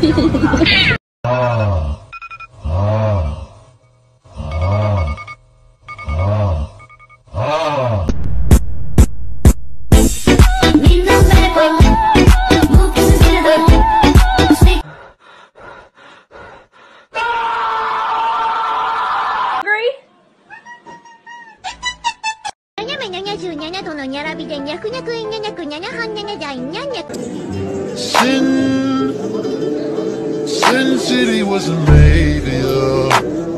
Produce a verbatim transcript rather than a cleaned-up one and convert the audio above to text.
度のニャラビでニャクニャクインニャニャクニャニャハンニャニャジャインニャニャク Sin, Sin City wasn't made, yeah.